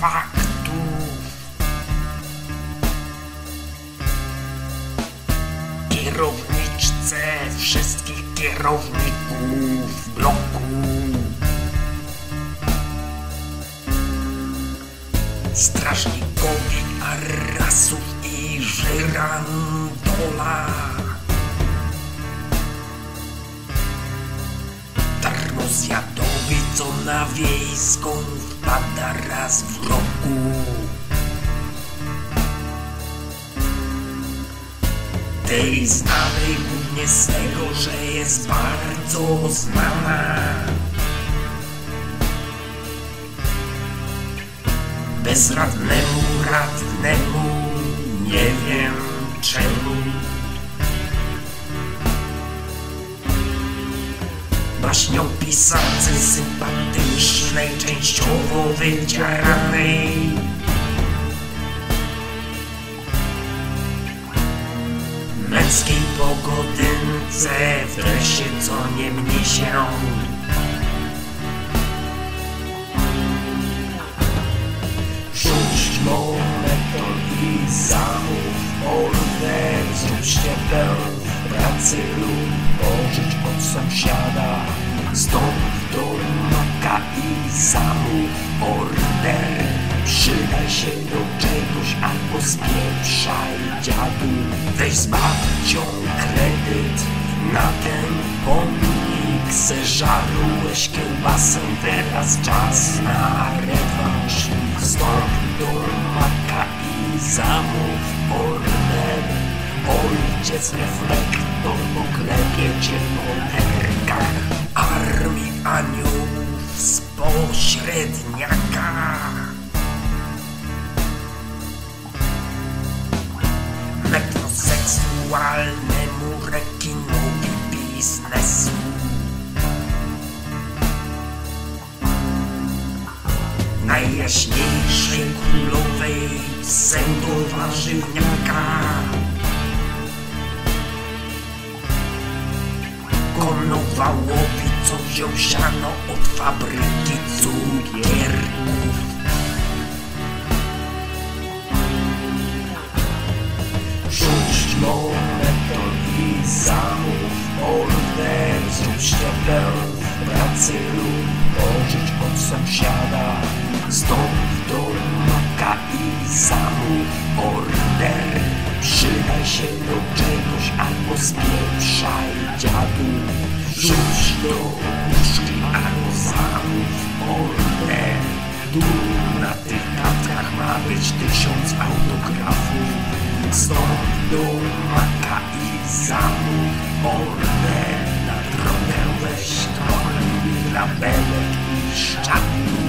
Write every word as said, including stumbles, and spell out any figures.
faktów. Kierowniczce wszystkich kierowników bloku. Strażnikowi arasów i żyrandola. Darmozjadowi, co na wiejską wpada raz w roku. Tej znanej głównie z tego, że jest bardzo znana. Bezradnemu radnemu nie wiem czemu. Baśniopisarce sympatycznej, częściowo wydzieranej. Męskiej pogodynce w dresie, co nie mnie się. Rzuć moneton i zamów order, zrób ściepę w pracy lub pożycz od sąsiada. Zdobów do maka i zamów order. Przydaj się do czegoś albo spieprzaj, dziadu. Weź z babcią kredyt na ten pomnik. Zeżarłeś kiełbasę, teraz czas na rewanż. Zdobów do maka i zamów order. Ojciec reflektor poklepie cię po nerkach. Armii aniołów z pośredniaka. Metroseksualnemu rekinowi biznesu. Najjaśniejszej królowej pseudowarzywniaka. Konowałowi, co wziął siano od fabryki cukierków. Rzuć moneton i zamów order. Zrób ściepę w pracy lub pożycz od sąsiada. Zdobów do maka i zamów order. Przydaj się do czegoś albo spieprzaj, dziadu. Rzuć do puszki albo zamów order. Tu na tych kartkach ma być tysiąc autografów. Zdobów do maka i zamów order. Na drogę weź trochę mirabelek i szczapu.